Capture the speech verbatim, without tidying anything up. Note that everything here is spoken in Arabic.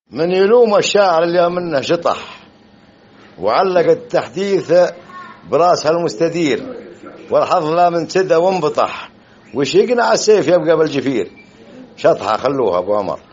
من يلوم الشاعر اللي منه شطح وعلق التحديث براسها المستدير، والحظ لا من سدى وانبطح، وش يقنع السيف يبقى بالجفير. شطحة خلوها ابو عمر.